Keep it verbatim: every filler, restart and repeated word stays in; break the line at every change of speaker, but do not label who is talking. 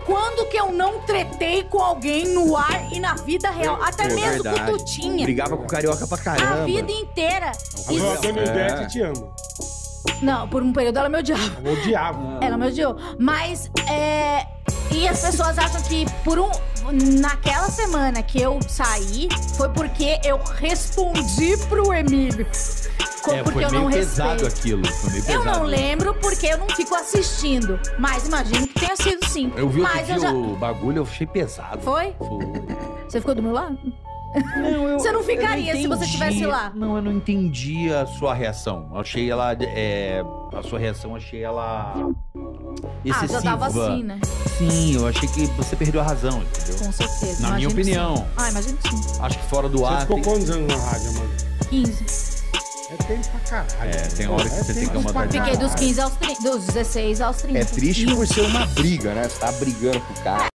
Quando que eu não tretei com alguém no ar e na vida real? Até
Pô,
mesmo
verdade.
com o Tutinha.
Brigava com o carioca pra caramba.
A vida inteira.
A Antônio
É.
Beth te ama.
Não, por um período ela me odiava.
Eu odiava.
Ela me odiou. Mas, é... E as pessoas acham que por um... Naquela semana que eu saí, foi porque eu respondi pro Emílio. Co-
É,
porque
foi
eu
meio
não
pesado
respeito.
aquilo. Foi meio
Eu
pesado.
não lembro porque eu não fico assistindo. Mas imagino que tenha sido sim.
Eu vi outro
Mas
dia
eu já...
o bagulho, eu achei pesado.
Foi?
Foi.
Você ficou do meu lado?
Não, eu,
Você não ficaria
eu não
se você
entendi.
estivesse lá.
Não, eu não entendi a sua reação. Eu achei ela. É, a sua reação, eu achei ela. Excessiva.
Ah, já tava assim, né?
Sim, eu achei que você perdeu a razão, entendeu?
Com certeza.
Na minha
imagino
opinião.
sim. Ah, imagino que sim.
Acho que fora do
Você
ar.
ficou
tem-
quantos anos na rádio, mano?
quinze.
É tempo pra caralho.
É, tem hora que você tem que
tempo
mandar-
pra
Fiquei dos
caralho.
quinze aos trinta. Dos dezesseis aos trinta.
É triste
E
por ser uma briga, né? Você tá brigando com o cara.